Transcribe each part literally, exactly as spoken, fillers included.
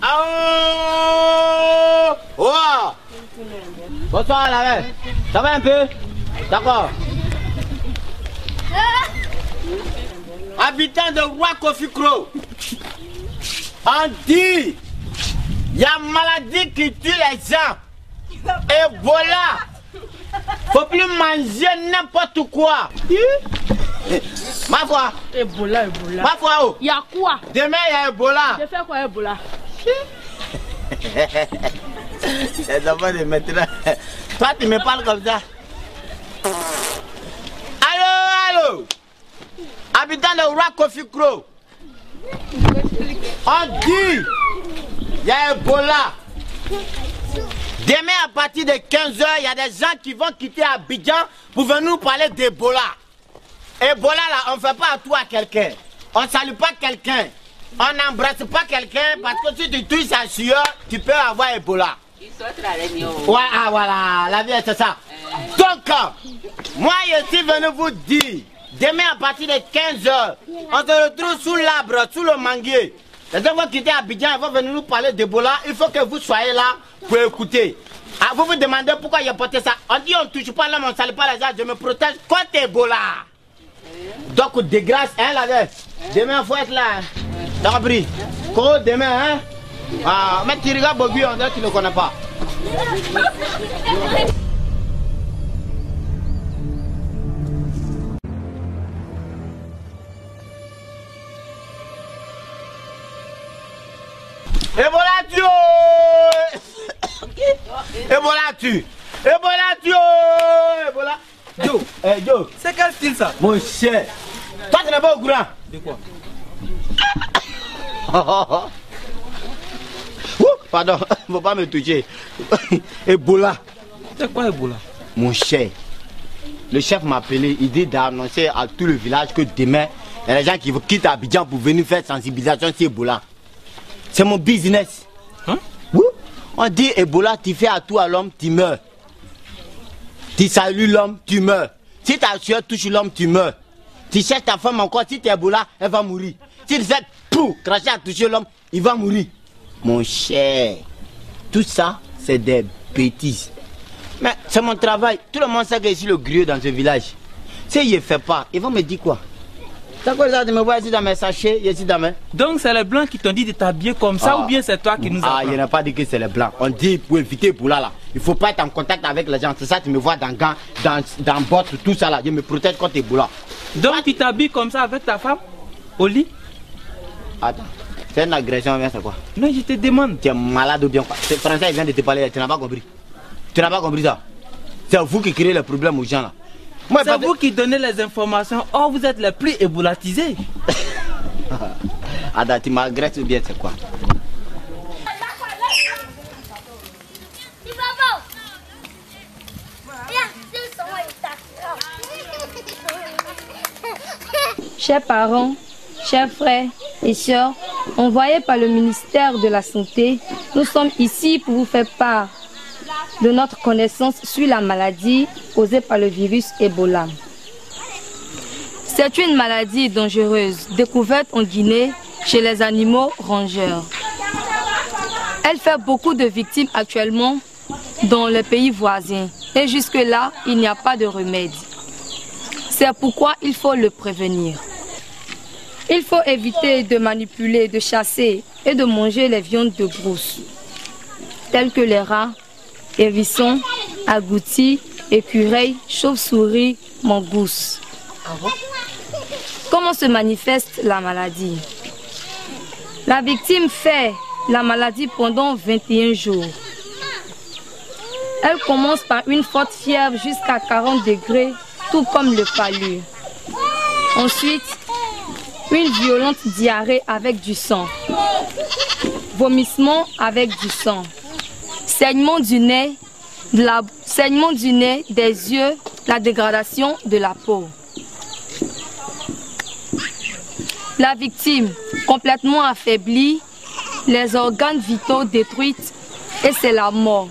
Ah oh. Bonsoir la reine. Ça va un peu? D'accord. Habitant de Roi Kofi Kro, on dit il y a une maladie qui tue les gens. Ebola. Faut plus manger n'importe quoi. Ma foi. Ebola, Ebola. Ma foi. Oh. Il y a quoi? Demain il y a Ebola. Je fais quoi Ebola? Les enfants de maintenant. Toi tu me parles comme ça. Allô, allô. Habitant de Roi Kofi Kro. On dit il y a Ebola. Demain à partir de quinze heures, il y a des gens qui vont quitter Abidjan pour venir nous parler d'Ebola. Ebola là, on ne fait pas à tout à quelqu'un. On ne salue pas quelqu'un. On n'embrasse pas quelqu'un parce que si tu touches sa sueur, tu peux avoir Ebola. Ouais, ah, voilà, la vie c'est ça. Donc, moi je suis venu vous dire, demain à partir de quinze heures, on se retrouve sous l'arbre, sous le manguier. Les gens vont quitter Abidjan, ils vont venir nous parler d'Ebola. Il faut que vous soyez là pour écouter. Ah, vous vous demandez pourquoi il a porté ça. On dit on ne touche pas l'homme, on ne salue pas les gens, je me protège contre Ebola. Donc de grâce, hein, la gueule. Demain, il faut être là. T'as compris? Quoi, demain, hein? Ah, mais tu regardes Bobby, on dirait que tu ne le connais pas. Ebola tu Ebola tu Ebola tu Ebola Joe, eh Joe. C'est quel style ça? Mon cher. Toi tu n'es pas au courant. De quoi? Ouh, pardon, faut pas me toucher. Ebola. C'est quoi Ebola? Mon cher. Le chef m'a appelé, il dit d'annoncer à tout le village que demain, il y a des gens qui quittent Abidjan pour venir faire sensibilisation sur Ebola. C'est mon business. Hein? Oui. On dit Ebola, tu fais à tout à l'homme, tu meurs. Tu salues l'homme, tu meurs. Si ta sueur touche l'homme, tu meurs. Tu cherches ta femme encore, si tu es Ebola, elle va mourir. Si tu fais pour cracher à toucher l'homme, il va mourir. Mon cher, tout ça, c'est des bêtises. Mais c'est mon travail. Tout le monde sait que je suis le griot dans ce village. Si il ne fait pas, ils vont me dire quoi? T'as quoi ça de me voir ici dans mes sachets, ici dans mes... Donc c'est les blancs qui t'ont dit de t'habiller comme ça, ah. ou bien c'est toi qui nous apprends? Ah, il n'a pas dit que c'est les blancs. On dit pour éviter pour là là. Il ne faut pas être en contact avec les gens. C'est ça, tu me vois dans gants, dans, dans bottes, tout ça là. Je me protège contre Ebola. Donc tu t'habilles comme ça avec ta femme au lit? Attends, c'est une agression, c'est quoi? Non, je te demande. Tu es malade ou bien quoi? C'est français, il vient de te parler, tu n'as pas compris. Tu n'as pas compris ça? C'est vous qui créez les problèmes aux gens là. C'est vous qui donnez les informations. Oh, vous êtes les plus ébolatisés. Ada, tu m'agresses ou bien c'est quoi? Chers parents, chers frères et sœurs, envoyés par le ministère de la Santé, nous sommes ici pour vous faire part de notre connaissance sur la maladie causée par le virus Ebola. C'est une maladie dangereuse découverte en Guinée chez les animaux rongeurs. Elle fait beaucoup de victimes actuellement dans les pays voisins et jusque-là, il n'y a pas de remède. C'est pourquoi il faut le prévenir. Il faut éviter de manipuler, de chasser et de manger les viandes de brousse, telles que les rats, hérissons, agoutis, écureuils, chauves-souris, mangousses. Comment se manifeste la maladie? La victime fait la maladie pendant vingt et un jours. Elle commence par une forte fièvre jusqu'à quarante degrés, tout comme le palu. Ensuite, une violente diarrhée avec du sang. Vomissement avec du sang. Saignement du nez, de la, saignement du nez, des yeux, la dégradation de la peau. La victime, complètement affaiblie, les organes vitaux détruits et c'est la mort.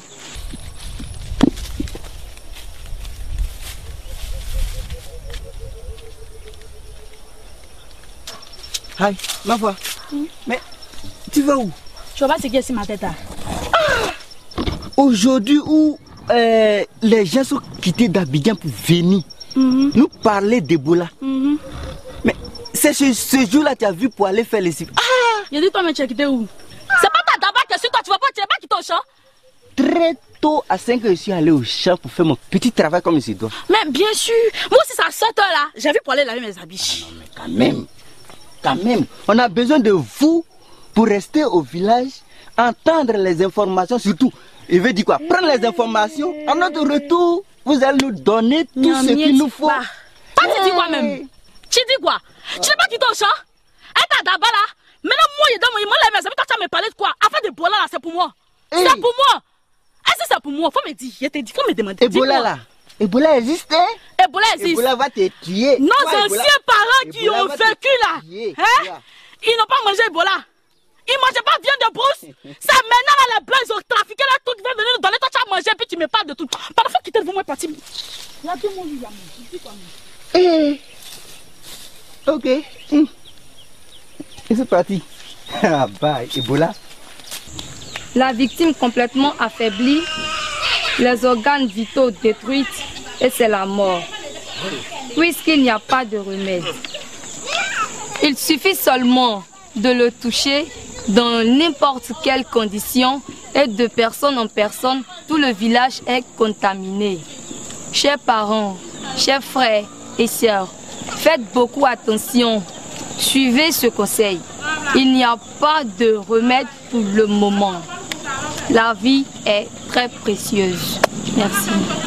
Aïe, ma voix. Mmh. Mais tu vas où? Tu vois pas ce qui est sur ma tête là? Ah. Aujourd'hui où euh, les gens sont quittés d'Abidjan pour venir mm-hmm. nous parler d'Ebola. Mm-hmm. Mais c'est ce, ce jour-là tu as vu pour aller faire les cibles. Ah! Il a dit toi mais tu as quitté où? C'est pas ta tabac que sur toi, tu vas pas, tu vas pas quitter au champ? Très tôt à cinq heures, je suis allé au champ pour faire mon petit travail comme il se doit. Mais bien sûr, moi aussi c'est à sept heures là, j'ai vu pour aller laver mes habits. Non, mais quand même, quand même, on a besoin de vous pour rester au village, entendre les informations, surtout, il veut dire quoi? Prendre les informations, à notre retour, vous allez nous donner tout Miam, ce qu'il nous faut. Toi tu dis quoi même? Tu dis quoi? Tu n'es pas quitté au champ? Et ta daba là? Maintenant moi il est dans mon lève mes amis, toi tu vas me parler de quoi? Afin de Ebola là, c'est pour moi. Hey. C'est pour moi. Est-ce que c'est pour moi? Faut me dire, je te dis, faut me demander. Ebola là? Ebola existe hein? Ebola existe. Ebola va te tuer. Nos toi, anciens Ebola, parents qui Ebola ont vécu là, hein? Yeah. Ils n'ont pas mangé Ebola. Ils ne mangeaient pas de viande de brousse. Ça maintenant là, les blancs, ils ont trafiqué là, tout qui vient venir nous donner. Toi tu as mangé puis tu me parles de tout. Par la fois quitter devant moi parti. Là tout le monde lui a mangé. Quoi eh. Ok. Hum. Et c'est parti. Ah bah, Ebola. La victime complètement affaiblie, les organes vitaux détruits et c'est la mort. Puisqu'il n'y a pas de remède. Il suffit seulement de le toucher dans n'importe quelle condition et de personne en personne, tout le village est contaminé. Chers parents, chers frères et sœurs, faites beaucoup attention. Suivez ce conseil. Il n'y a pas de remède pour le moment. La vie est très précieuse. Merci.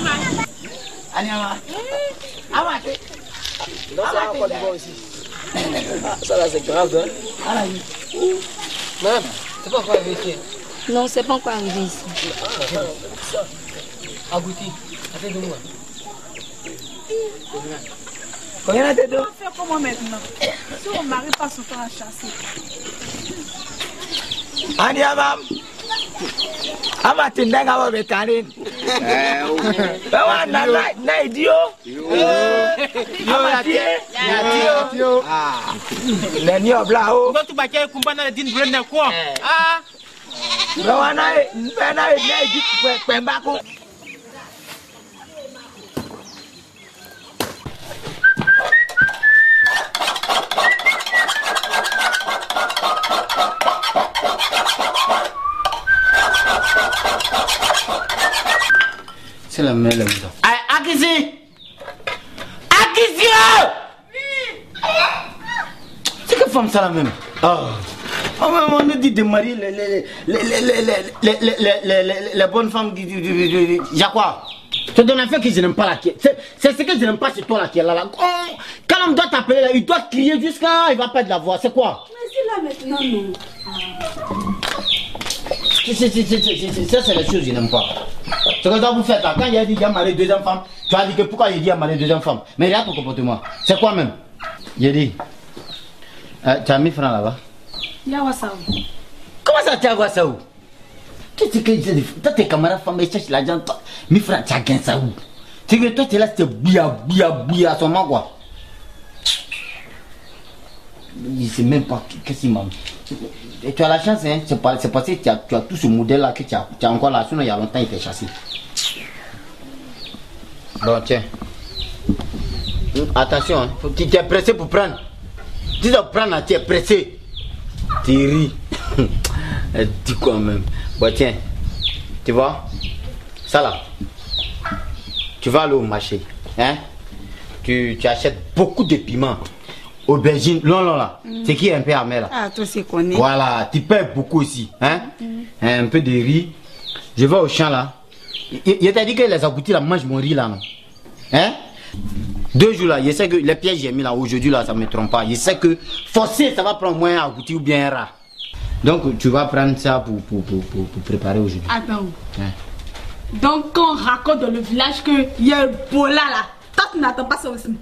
Ça là c'est grave hein? Madame, c'est pas encore arrivé ici? Non, c'est pas encore arrivé ici. Agouti, attends-moi. Combien la tête d'eau? On va faire comment maintenant? Si on n'arrive pas son temps à chasser. Andi amam. Ama tindenga wa betanin. Eh, bawa na na na idio. Yo, ya tie, ya tio. Ah. Le ni obla o. Ngo tu ba ke kumba na din brenda ko. Ah. Bawa na na na idi pemba ko. C'est la même là. Aïe, Akisi! Akisi! C'est que femme ça la même? Oh. On nous dit de marier les, les, les, les, les, les, les, les, les, les bonnes femmes du... Y'a quoi? Tu donnes un fait que je n'aime pas là. C'est ce que je n'aime pas chez toi là qui est là. là. Oh, quand on doit t'appeler là, il doit crier jusqu'à... Il va perdre la voix. C'est quoi? Mais c'est là maintenant, non. Ça, c'est les choses que je n'aime pas. Ce que vous faites là, quand il a dit qu'il a marié deuxième femme, tu as dit que pourquoi il a dit qu'il a marié deuxième femme. Mais regarde ton comportement. C'est quoi même? J'ai dit. Euh, tu as mis francs là-bas? Il y a ça. Comment ça, tu as voir ça où? Qu'est-ce que tu dis? Toi, tes camarades femmes, ils cherchent l'argent. mille francs, tu as gagné ça où? C'est que toi, tu es là, c'était bouilla, bouilla, bouilla à son moment quoi. Il ne sait même pas qu'est-ce qu'il m'a dit. Et tu as la chance, hein, c'est parce que tu as, tu as tout ce modèle-là que tu as, tu as encore là. Sinon, il y a longtemps, il fait chasser. Bon, tiens. Attention, hein, tu es pressé pour prendre. Tu dois prendre, tu es pressé. Tu ris. Dis quoi même. Bon, tiens. Tu vois, ça là. Tu vas aller au marché. Hein? Tu, tu achètes beaucoup de piments. Aubergine, non, non, là. Mm. C'est qui est un peu amer là? Ah, toi, c'est connu. Voilà, tu payes beaucoup aussi. Hein? Mm. Un peu de riz. Je vais au champ là. Il t'a dit que les aboutis là mangent mon riz là, non? Hein? Deux jours là, je sais que les pièges j'ai mis là, aujourd'hui là, ça ne me trompe pas. Je sais que forcément ça va prendre moins un abouti ou bien un rat. Donc tu vas prendre ça pour, pour, pour, pour, pour préparer aujourd'hui. Attends. Hein? Donc quand on raconte dans le village qu'il y a un Ebola là, toi tu n'attends pas ça aussi.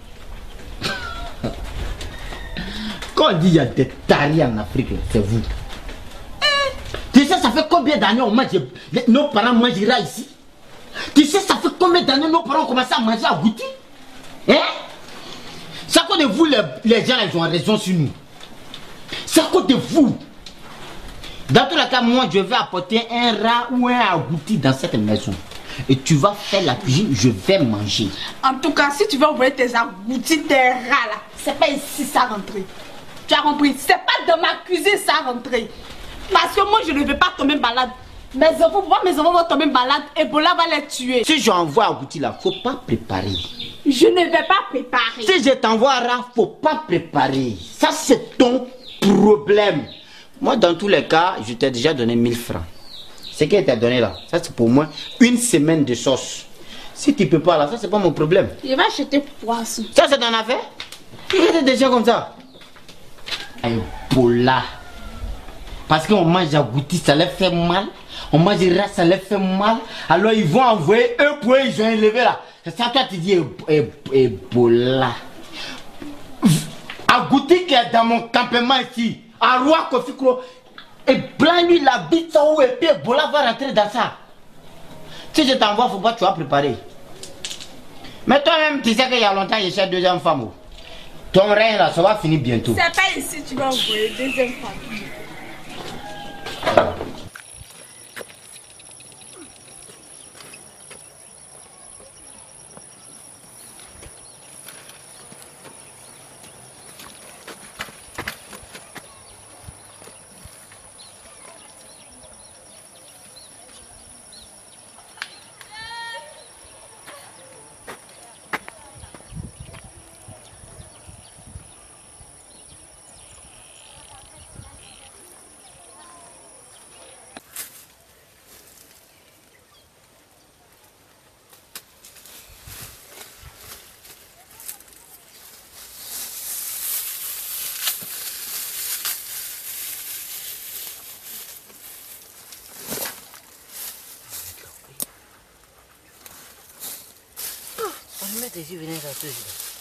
Quand on dit qu'il y a des taris en Afrique, c'est vous. Tu sais, ça fait combien d'années on mange, nos parents mangera ici? Tu sais, ça fait combien d'années nos parents ont commencé à manger à Gouti? Hein? C'est à cause de vous, les, les gens, ils ont raison sur nous. C'est à cause de vous. Dans tous les cas, moi, je vais apporter un rat ou un agouti dans cette maison. Et tu vas faire la cuisine, je vais manger. En tout cas, si tu veux envoyer tes agoutis, tes rats là, c'est pas ici ça rentrer. Tu as compris? C'est pas dans ma cuisine ça rentrer. Parce que moi, je ne vais pas tomber malade. Mes enfants, mes enfants vont tomber malades et Ebola va les tuer. Si j'envoie agouti là, faut pas préparer. Je ne vais pas préparer. Si je t'envoie un rat, faut pas préparer. Ça, c'est ton problème. Moi, dans tous les cas, je t'ai déjà donné mille francs. Ce qu'il t'a donné là, ça c'est pour moi une semaine de sauce. Si tu peux pas là, ça c'est pas mon problème. Je vais acheter poisson. Ça c'est ton affaire? Il est déjà comme ça. Ebola. Parce qu'on mange agouti, ça leur fait mal. On mange rat, ça leur fait mal. Alors ils vont envoyer un point, ils ont élevé là. C'est ça toi tu dis Ebola. Agouti qui est dans mon campement ici, à Roi Kofikro. Et blanc lui la bite ça où et puis Ebola va rentrer dans ça. Si je t'envoie, faut pas tu vas préparer. Mais toi-même, tu sais qu'il y a longtemps, je cherche deuxième femme. Ton règne là, ça va finir bientôt. C'est pas ici tu vas envoyer deuxième femme. Mete si viene esa tuya.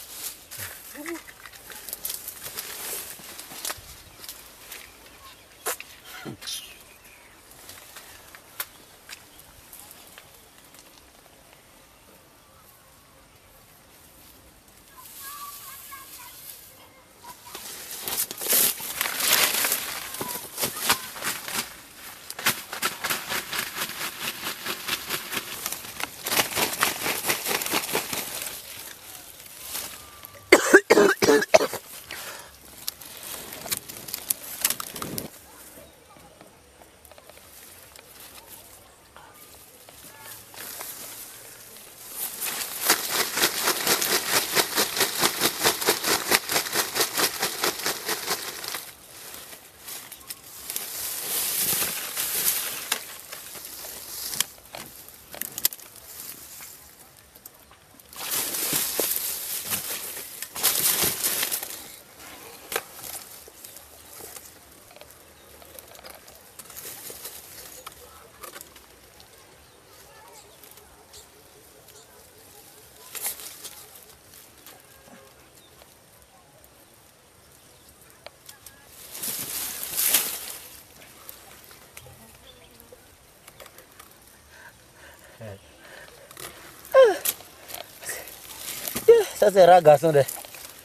Ça c'est rare garçon de.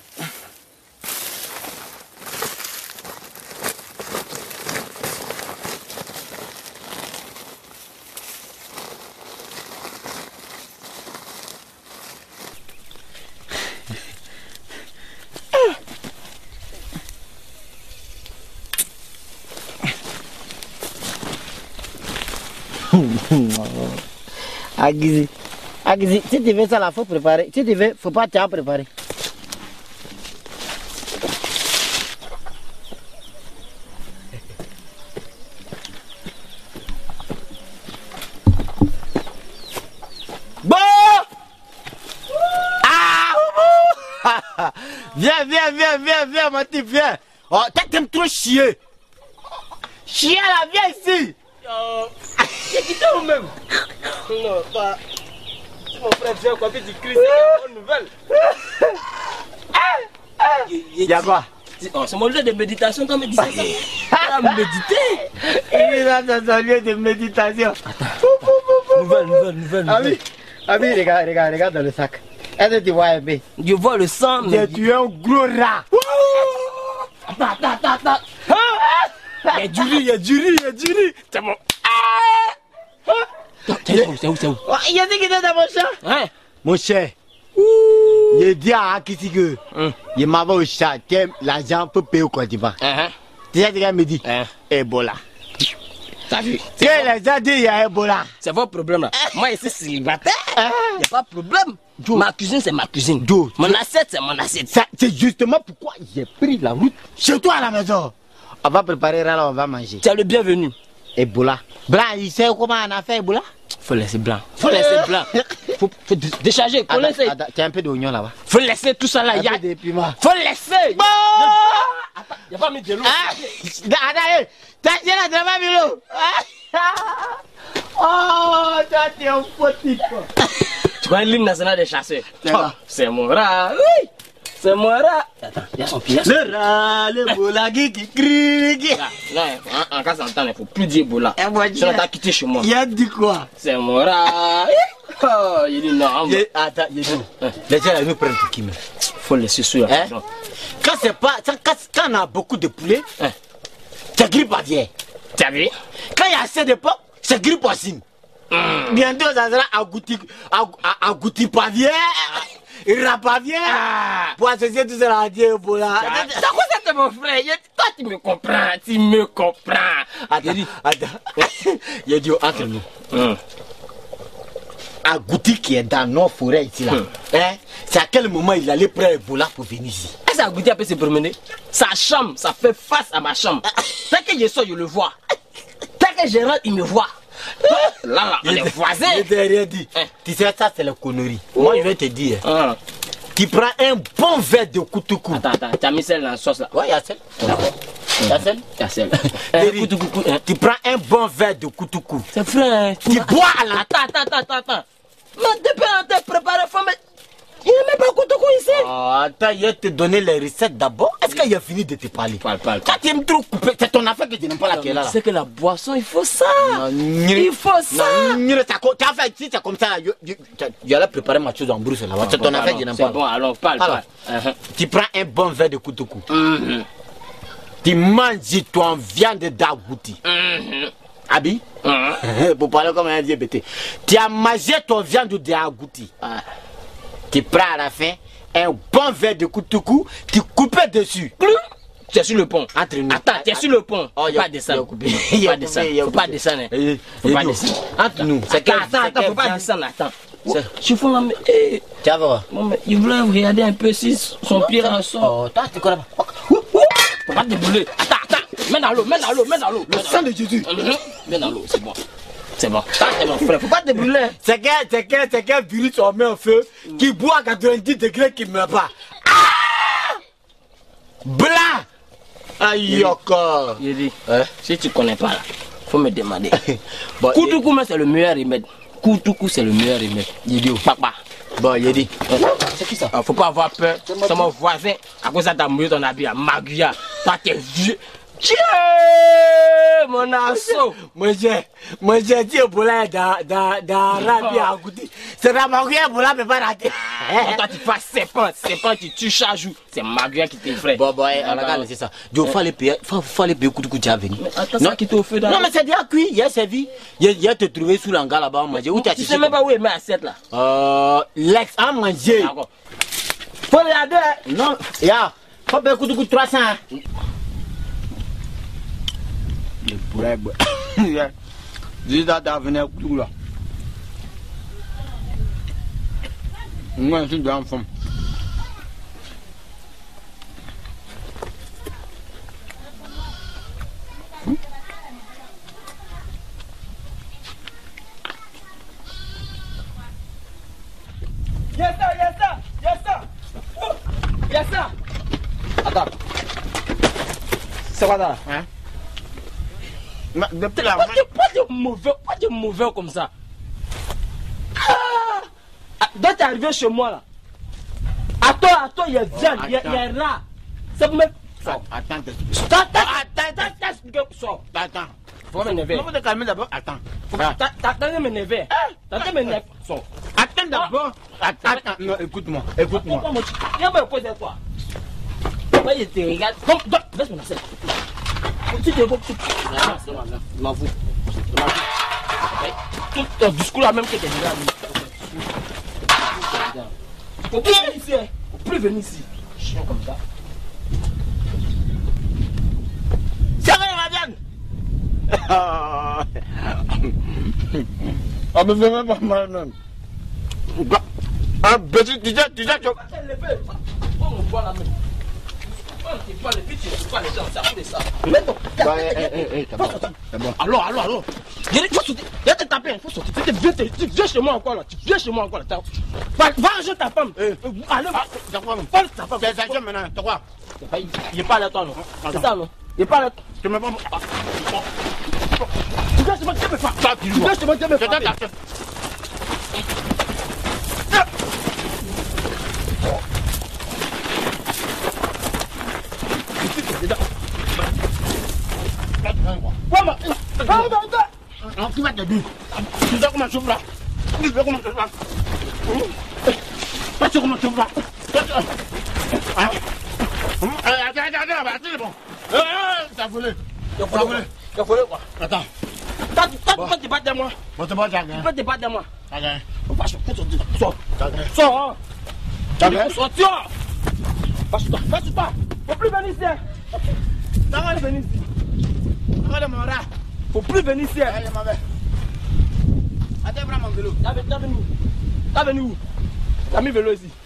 Aguizi. Aguizi, si tu veux ça, il faut préparer. Si tu veux, faut pas te préparer. Bon! Ah! Viens, viens, viens, viens, viens, mon type, viens. Oh, t'aimes trop chier. Chier là, viens ici. C'est qui toi même? Non, pas. Si mon frère vient quoi, puis tu cries, c'est une bonne nouvelle. Y'a quoi? Oh, c'est mon lieu de méditation, toi me dis ça. Tu vas méditer. Il est là dans un lieu de méditation. Nouvelle, nouvelle, nouvelle. Ami, ami, regarde, regarde, regarde dans le sac. Est-ce que tu vois un peu? Je vois le sang, mais. Tu es un gros rat. Attends, attends, attends, attends. Il y a du riz, il y a du riz, il y a du riz. C'est bon. Ah. C'est où, c'est où, c'est où? Il y a dit qu'il était dans mon chat. Hein? Mon cher. Il dit à Akisi que il m'a vu au chat que l'argent peut payer au Côte d'Ivoire. Tu sais ce qu'il me dit? Ebola. T'as vu? Que les gens disent il y a Ebola. C'est votre problème là. Moi ici célibataire. Il n'y a pas de problème. Ma cuisine c'est ma cuisine. Mon assiette c'est mon assiette. C'est justement pourquoi j'ai pris la route chez toi à la maison. On va préparer là, on va manger. Tu es le bienvenu. Ebola. Blanc, il sait comment on a fait Ebola? Faut laisser blanc. Faut laisser blanc. Faut, faut décharger. Faut laisser. Tu as un peu d'oignon là-bas. Faut laisser tout ça là. Un Il y a peu de piment. Faut laisser. Bon. Attends, il n'y a pas mis de l'eau. Ah, attends, t'as dit là, t'as pas mis l'eau. Oh, toi, t'es un faux type. Tu vois l'hymne national des chasseurs? C'est mon rat. Oui. C'est mon rat. Attends, il y a son pied. Le rat, le bola qui crie. Non, en cas d'entendre, il ne faut plus dire bola. Sinon, t'as quitté chez moi. Il a dit quoi? C'est mon rat. Oh, il dit non. Attends, il dit. Les gens, ils nous prennent pour qui? Faut laisser sur la maison. Quand c'est pas, quand, quand on a beaucoup de poulets, hein, c'est grippe aviaire. T'as vu? Quand il y a assez de pommes, c'est grippe porcine. Mm. Bientôt, ça sera agouti, agouti pavier, rapavier, ah. Pour associer tout ça à Dieu, voilà. C'est quoi ça, mon frère? Toi, tu me comprends, tu me comprends. Attends, attends. Il a dit entre nous. Mm. Agouti qui est dans nos forêts ici là. Mm. Hein? C'est à quel moment il allait prendre Ebola pour venir ici? Est-ce qu'Agouti a pu se promener? Sa chambre, ça fait face à ma chambre. Dès que je sors, je le vois. Dès que je rentre, il me voit. Là, là, on est voisins. Je t'ai rien dit. Hein? Tu sais, ça, c'est la connerie. Oh. Moi, je vais te dire. Hein? Tu prends un bon verre de Koutoukou. Attends, attends, tu as mis celle dans la sauce là? Ouais, il y a celle. Il y a celle. Il y a celle. Hein? Tu prends un bon verre de Koutoukou. C'est vrai. Hein? Tu bois à la. Attends, attends, attends, attends. Mais depuis on t'a préparé, faut mettre. Il n'y a même pas Koutoukou ici. Oh, attends, il va te donner les recettes d'abord. Est-ce qu'il a fini de te parler? Parle, parle. Quand tu aimes trop couper, c'est ton affaire que tu n'aimes pas laquelle là. C'est que la boisson, il faut ça. Non, il faut ça. Tu as fait, si c'est comme ça, je allais préparer ma chose en brousse là. C'est ton affaire que je n'aime pas. C'est bon, alors parle, parle. Tu prends un bon verre de Koutoukou. Tu manges ton viande d'agouti. Abi? Pour parler comme un vieux bêté. Tu as mangé ton viande d'agouti. Tu prends à la fin un bon verre de Koutoukou, tu coupes dessus. Tu es sur le pont. Entre nous. Attends, tu es sur le pont. Oh, faut pas descendre. Faut pas descendre. Faut pas descendre. Faut pas descendre. Entre nous. Attends, attends, attends, faut pas descendre. Attends. Je fais la. Tu vas voir. Il voulait regarder un peu si son pied ressort. Oh, toi, tu connais pas. Faut pas te brûler. Attends, attends. Mets dans l'eau, mets dans l'eau, mets dans l'eau. Le sang de Jésus. Mets dans l'eau, c'est bon. C'est bon. C'est mon frère. Faut pas te brûler. C'est quel, c'est quel, c'est quel virus on met en feu qui boit à quatre-vingt-dix degrés qui ne meurt pas. Ah! Blanc! Aïe, encore. Il dit, si tu connais pas là, faut me demander. Bon, Koutoukou, c'est le meilleur remède. Koutoukou, c'est le meilleur remède. Il dit, papa. Bon, il dit. C'est qui ça? Faut pas avoir peur. C'est mon voisin. À cause de ça, t'as mouillé ton habit à Maguia. Toi, t'es vieux. Tiens, mon assaut. Moi, j'ai, moi, j'ai dit Ebola dans, dans, dans Rabi à goûter. C'est la Maguia, Ebola, mais pas rater. Toi, tu fais serpent, serpent, tu tues chaque jour. C'est Maguia qui t'effraie. Bon, bon, regarde, c'est ça. Il faut aller payer, il faut aller payer Koutoukou, tu as venu. Attends, ça qui t'est au feu dans. Non, mais c'est déjà cuit, il a servi. Il a te trouvé sous l'hangar là-bas, on mangeait. Où tu as Tu sais même pas où est ma assiette là? Euh, l'ex a mangé. D'accord. Faut regarder. Non, ya, faut payer Koutoukou trois cents. Le poulet, dis là, t'as venu à Koutoukou là. Moi, je suis dans la femme. Yes, sir, yes, sir, yes, sir. Oh, yes, sir. Attends. C'est quoi ça? Hein? Pas de, pas de mauvais, pas de mauvais comme ça. Ah! Donc t'es arrivé chez moi là. Attends, attends, il y a viande, il y a rat. C'est pour me... Attends, attends, attends, attends, attends, attends. Faut m'énerver. Faut te calmer d'abord. Attends. T'attends m'énerver. T'attends m'énerver. Attends d'abord. Attends, attends. Non, écoute-moi, écoute-moi. Viens me poser toi. Moi je te regarde. Laisse mon assiette. Si tu veux, tu m'en fous. Tout ton discours là même que tu es déjà. Faut plus venir ici, hein. Faut plus venir ici. Chien comme ça. C'est vrai, madame. Ah, mais fais même pas mal, non. Ah, petit, tu sais, tu sais, tu... On voit la main. On ne pas les petits, tu pas les gens, ça fait ça. Mais non, c'est bon. Alors, alors, alors. Il faut sauter. Il te taper, il faut sauter. Tu viens chez moi encore là. Tu viens chez moi encore là. Va, va arranger ta femme. Allez, va. Ta femme. Ta femme. C'est ça, maintenant, tu crois? Il n'est pas là, toi, non? C'est ça, non? Il n'est pas là. Tu me prends. Tu viens chez moi, tu me fais. Tu viens chez moi, tu me fais. Non, tu vas te dire. Tu sais comment je fais là? Tu sais comment je fais là? Tu sais comment je fais là? Attends, attends, attends, c'est bon. T'as volé. T'as volé. T'as volé quoi? Attends. Toi, tu peux te battre de moi. Bon, c'est bon, j'ai gagné. Tu peux te battre de moi. T'as gagné. Va sortir. Sors. T'as gagné. Sors. T'as gagné. Sors. Va sur toi. Va sur toi. Faut plus venir ici. T'as pas venir ici. Regarde mon rat. Faut plus venir ici. Allez, ma belle. Attends, prends mon vélo. T'as venu où? T'as venu où? T'as mis vélo ici.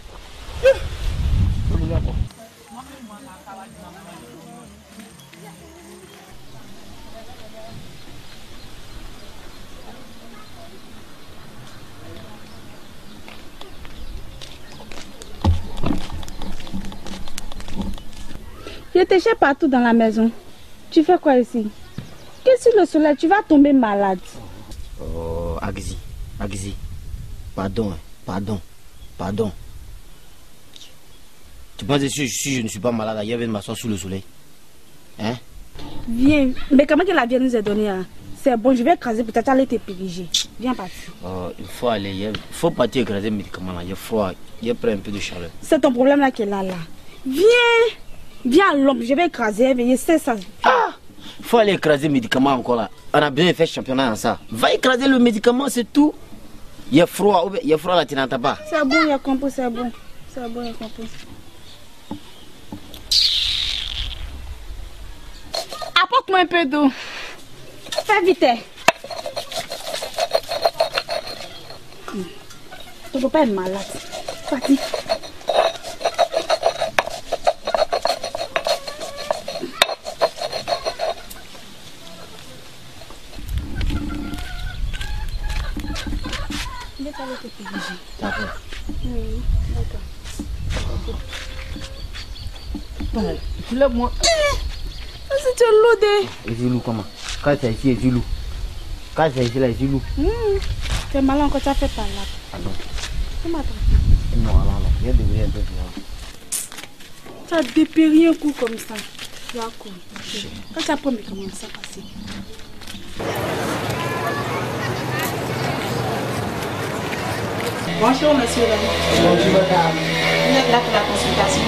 Je te cherche partout dans la maison. Tu fais quoi ici? Qu'est-ce que le soleil? Tu vas tomber malade. Oh, Agzi, Agzi. Pardon, pardon, pardon. Tu penses que si, si je ne suis pas malade, ailleurs viens m'asseoir sous le soleil? Hein? Viens. Mais comment que la vie nous est donnée hein? C'est bon, je vais écraser, peut-être aller te périger. Viens partir. Oh, il faut aller, il faut partir écraser les médicaments là. Il est froid, il prend un peu de chaleur. C'est ton problème là qui est là, là. Viens. Viens à l'ombre, je vais écraser, veiller, c'est ça. Ah! Il faut aller écraser le médicament encore là. On a besoin de faire championnat en ça. Va écraser le médicament, c'est tout. Il y a froid, il y a froid là, tu n'entends pas. C'est bon, il y a compris, c'est bon. C'est bon, il y a compris. Apporte-moi un peu d'eau. Fais vite. Tu ne peux pas être malade. Fatih. D'accord. Oui, d'accord. Tu lèves moi. C'est tu lourd. Et Zilou comment? Quand c'est ici, Zilou. Quand c'est ici, là, Zilou. Tu es malin quand tu as fait par là. Ah non. Tu m'attends. Non, non, non. Il y a des un peu plus. Tu as dépéri un coup comme ça. D'accord. Quand tu as promis comment ça passer. Bonjour, monsieur. Bonjour, madame. Vous êtes là pour la consultation?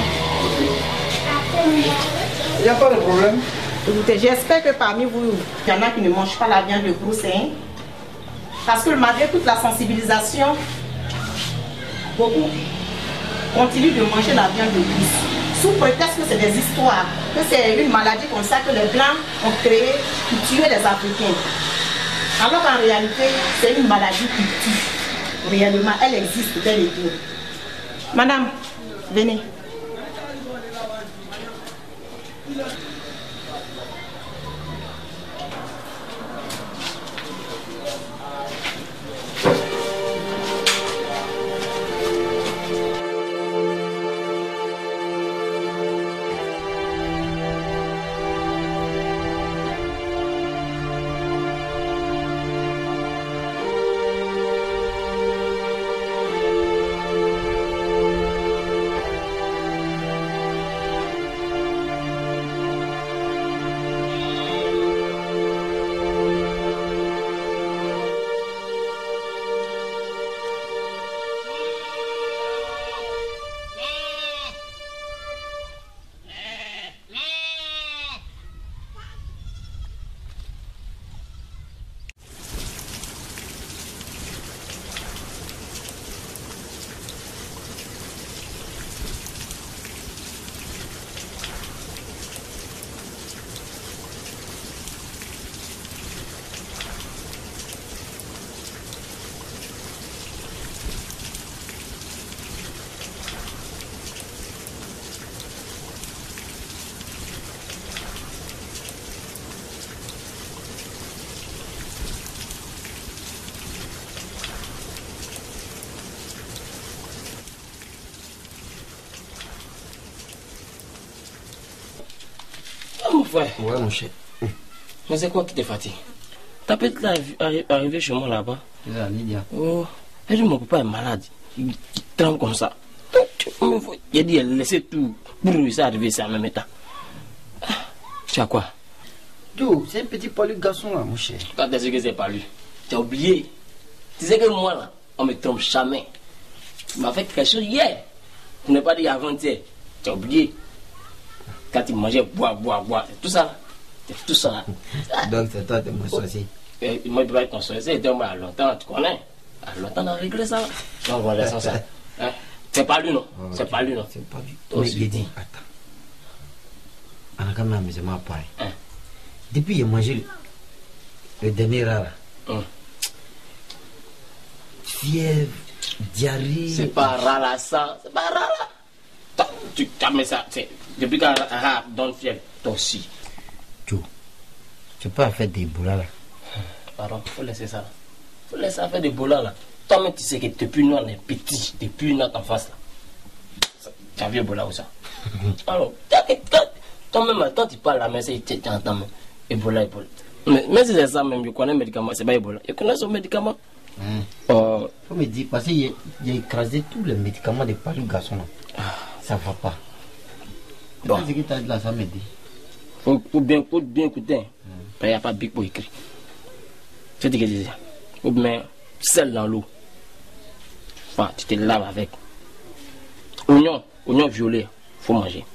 Il n'y a pas de problème. Écoutez, j'espère que parmi vous, il y en a qui ne mangent pas la viande de brousse. Hein? Parce que malgré toute la sensibilisation, beaucoup continuent de manger la viande de brousse. Sous prétexte que c'est des histoires, que c'est une maladie comme ça que les Blancs ont créée pour tuer les Africains. Alors qu'en réalité, c'est une maladie qui tue. Réellement, elle existe bel et bien. Madame, venez. frère. Ouais, mon cher. Mais c'est quoi qui te fatigue? Ta petite là est arrivée chez moi là-bas. C'est ça, Lydia. Oh, elle dit mon papa est malade. Il tremble comme ça. Donc, il a dit elle laissait tout pour réussir à arriver ici en même temps. Tu as quoi? Tout, c'est un petit poilu garçon là, mon cher. Quand tu sais que c'est pas lui, tu as oublié. Tu sais que moi là, on me trompe jamais. Tu m'as fait quelque chose hier. Tu n'as pas dit avant-hier. Tu as oublié. Quand il mangeait, boire, boire, boire. C'est tout ça là. C'est tout ça là. Donc c'est toi, t'es mon sorcier. Et moi, je dois être ton sorcier. Donc, à longtemps, tu connais. À longtemps, on a réglé ça là. Donc, on va laisser ça. Hein? C'est pas lui non. Oh, c'est pas lui non. C'est pas lui. Mais il dit, attends. On a quand même amusé ma paille. Hein? Depuis il a mangé le, le dernier rat là. Hein? Fièvre, diarrhée. C'est pas rat là ça. C'est pas rat là. Tu as mis ça. Depuis qu'un rat donne fièvre, toi aussi. Tu tu peux faire des boulas là. Pardon, faut laisser ça là. Faut laisser ça faire des boulas là. Toi-même tu sais que depuis nous on est petit, depuis notre enfance là. Tu as vu Ebola ou ça? Alors, toi-même quand tu parles là, mais c'est tu entends même. Ebola, Ebola. Mais, mais si c'est ça même, je connais le médicament, c'est pas Ebola. Je connais son médicament. Hum. Euh, faut me dire, parce qu'il a écrasé tous les médicaments de Palu garçon là. Ça va pas. Bon. Qu'est-ce que tu as dit là, ça me dit? Faut, faut, bien, faut bien écouter. Il n'y a pas de bic pour écrire. C'est ce que je disais. Faut bien sel dans l'eau. Enfin, tu te laves avec. Oignon, oignon violet, faut manger.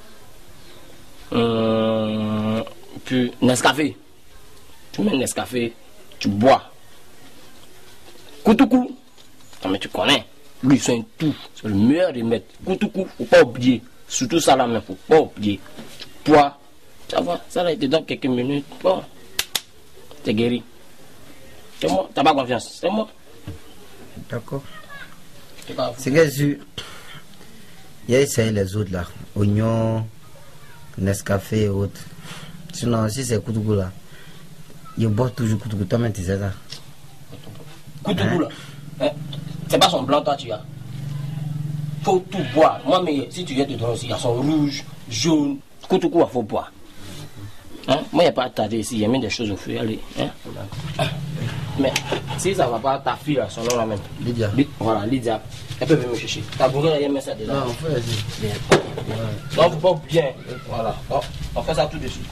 Hum, puis Nescafé. Tu mets Nescafé, tu bois. Koutoukou. Mais tu connais. Lui, c'est un tout. C'est le meilleur remède. Koutoukou, faut pas oublier. Surtout ça là, mais faut pas oublier. Tu bois. Ça va, ça là, il te donne quelques minutes. Bon, t'es guéri. C'est moi, t'as pas confiance, c'est moi. D'accord. C'est que je... Il y a essayé les autres là. Oignons, Nescafé et autres. Sinon, si c'est Koutoukou là, il boit toujours Koutoukou. Toi-même, tu sais ça. Koutoukou là, hein? C'est pas son blanc, toi tu as. Faut tout boire. Moi, mais si tu viens te donner aussi, il y a son rouge, jaune. Koutoukou, il faut boire. Hein? Moi, il n'y a pas à tarder ici, il y a mis des choses au feu. Allez. Hein? Mais si ça ne va pas, ta fille, là, son nom là même. Lydia. Voilà, Lydia. Elle peut venir me chercher. Ta bourrée, elle met ça dedans. Non, on fait vas-y. Donc, faut pas bien. Voilà. Donc, on fait ça tout de suite.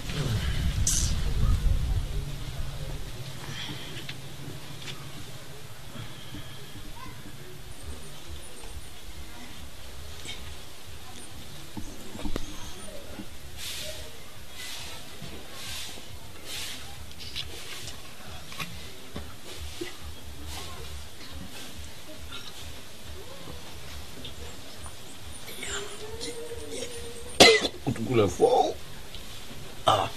Le faux. Ah.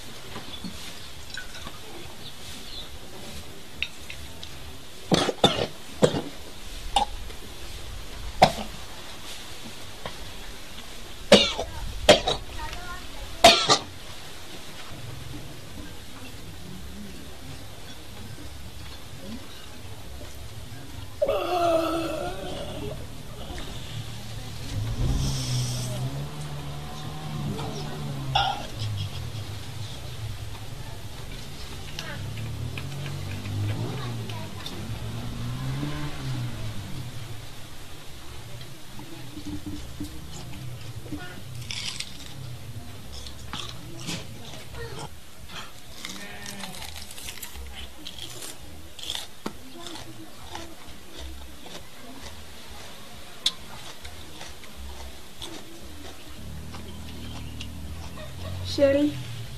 Chérie,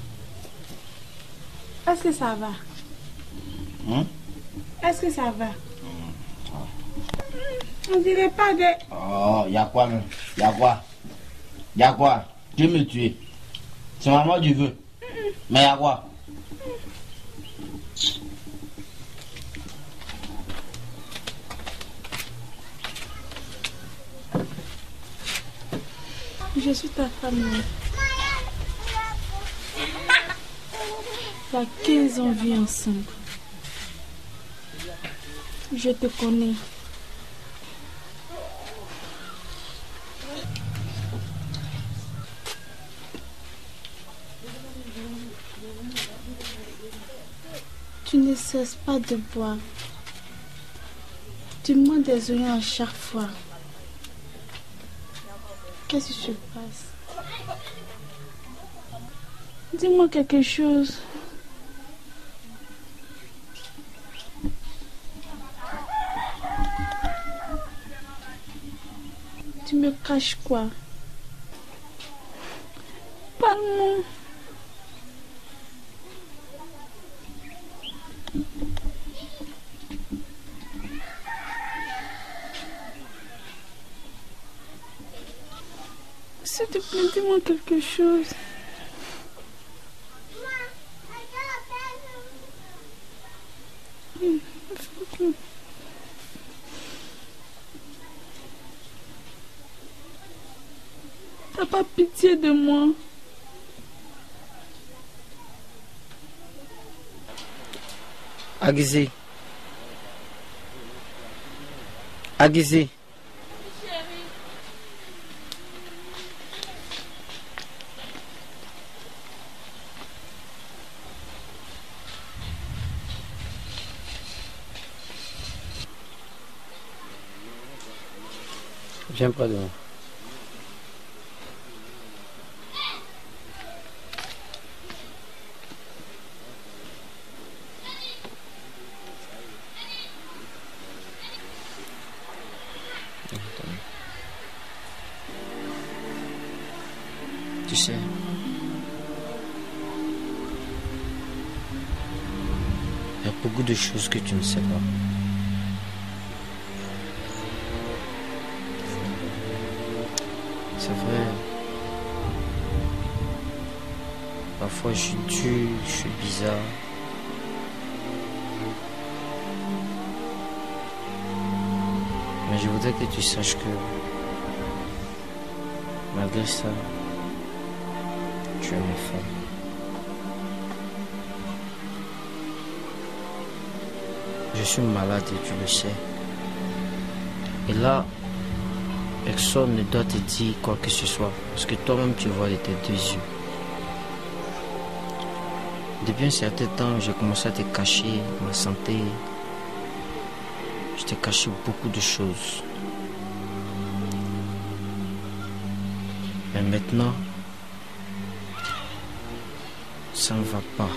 est-ce que ça va? Hum? Est-ce que ça va? On dirait pas de... Oh, y'a quoi même? Y'a quoi? Y'a quoi? Tu veux me tuer? C'est maman du veux. Mais y'a quoi? Je suis ta famille. Il y a quinze ans, on vit ensemble. Je te connais. Tu ne cesses pas de boire. Tu demandes des oignons à chaque fois. Qu'est-ce qui se passe? Dis-moi quelque chose. Tu me caches quoi? Parle-moi. S'il te plaît, dis-moi quelque chose. T'as pas pitié de moi? Aguizé. Aguizé. Viens près de moi. Tu sais, il y a beaucoup de choses que tu ne sais pas. C'est vrai. Parfois je suis dur, je suis bizarre. Mais je voudrais que tu saches que malgré ça, tu es ma femme. Je suis malade et tu le sais. Et là, personne ne doit te dire quoi que ce soit, parce que toi-même tu vois de tes deux yeux. Depuis un certain temps, j'ai commencé à te cacher ma santé. Je t'ai caché beaucoup de choses. Mais maintenant, ça ne va pas.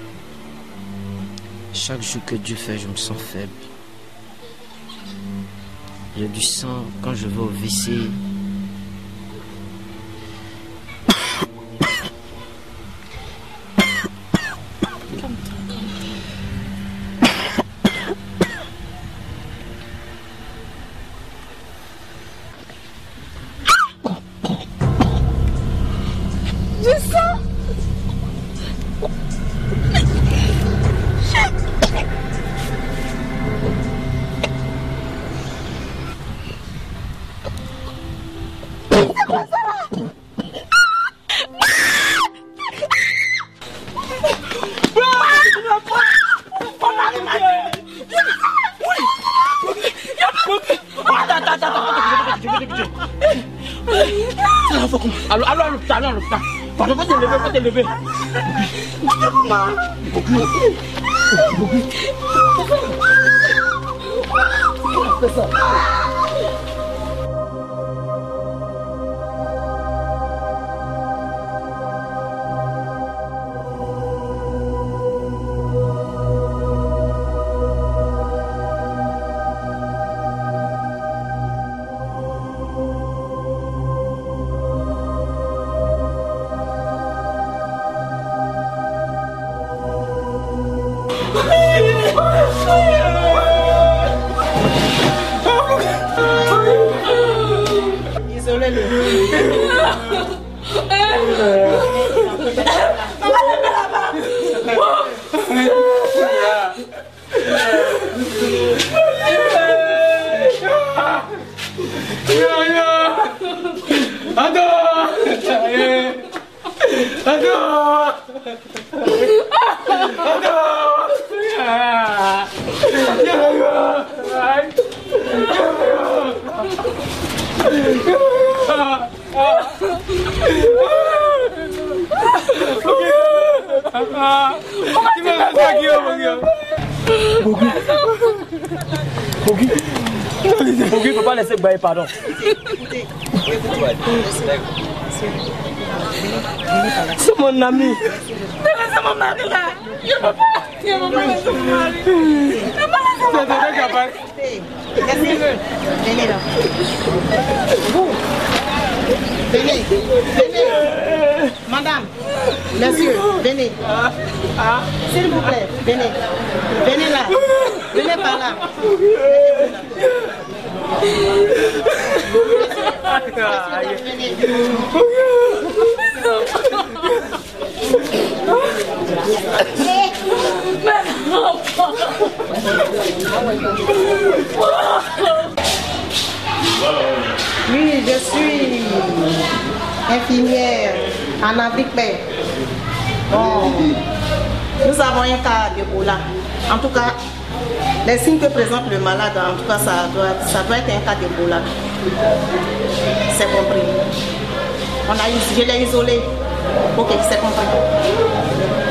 Chaque jour que Dieu fait, je me sens faible. J'ai du sang quand je vais au W C. Allô, allô, allô, allô, allô, pardon, faut te lever, faut te lever. Fais ça. Tu Bogi, il ne faut pas laisser bailler, pardon. C'est mon ami. C'est mon mari là. Je ne peux pas. Je ne peux pas laisser mon mari. Je ne peux pas laisser mon mari. Venez là. Vous. Venez. Venez. Madame. Monsieur, venez. S'il vous plaît, venez. Venez là. Venez par là. Oui, je suis infirmière en Afrique. Bon, nous avons un cas d'Ebola. En tout cas, les signes que présente le malade, en tout cas, ça doit, ça doit être un cas d'Ebola. C'est compris. On a, je l'ai isolé. Ok, c'est compris.